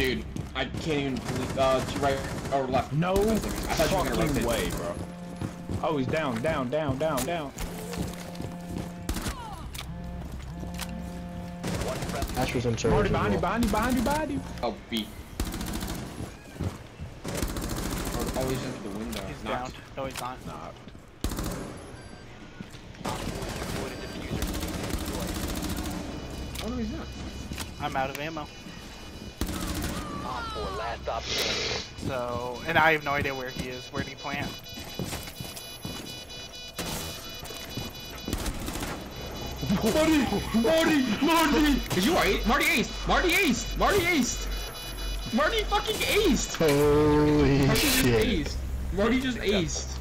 Dude, I can't even believe. To right or left. No I thought you were gonna fucking rotate. way, bro. Oh, he's down. Ash was in charge. Marty, as well. behind you. Oh, B. Or always into the window. He's Knocked. down. No, he's not. Nah. Oh no, he's not. I'm out of ammo. Op 4, last stop standing. So, and I have no idea where he is. Where did he plant? Marty! Cause you are Marty aced! Marty fucking aced! Holy Marty just shit. aced! Marty just aced!